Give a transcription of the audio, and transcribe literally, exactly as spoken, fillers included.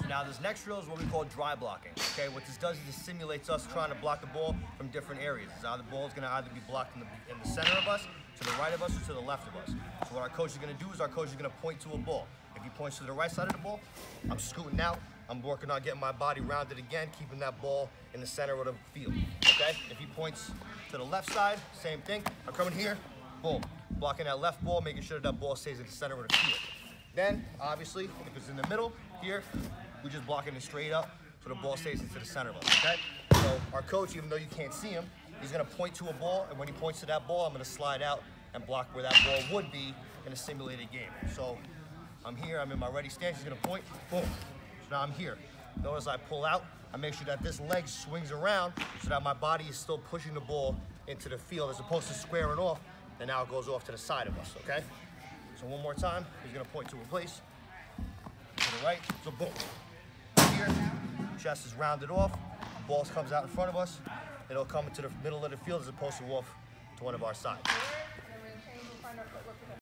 Now this next drill is what we call dry blocking. Okay, what this does is it simulates us trying to block the ball from different areas. It's either the ball is going to either be blocked in the, in the center of us, to the right of us, or to the left of us. So what our coach is going to do is our coach is going to point to a ball. If he points to the right side of the ball, I'm scooting out. I'm working on getting my body rounded again, keeping that ball in the center of the field. Okay? If he points to the left side, same thing. I'm coming here, boom, blocking that left ball, making sure that ball stays in the center of the field. Then, obviously, if it's in the middle here, we're just blocking it straight up so the ball stays into the center of us, okay? So our coach, even though you can't see him, he's gonna point to a ball, and when he points to that ball, I'm gonna slide out and block where that ball would be in a simulated game. So I'm here, I'm in my ready stance, he's gonna point, boom. So now I'm here. Notice I pull out, I make sure that this leg swings around so that my body is still pushing the ball into the field as opposed to squaring off, and now it goes off to the side of us, okay? So one more time, he's gonna point to a place, to the right, so boom. Here, chest is rounded off, ball comes out in front of us, it'll come into the middle of the field as opposed to off to one of our sides.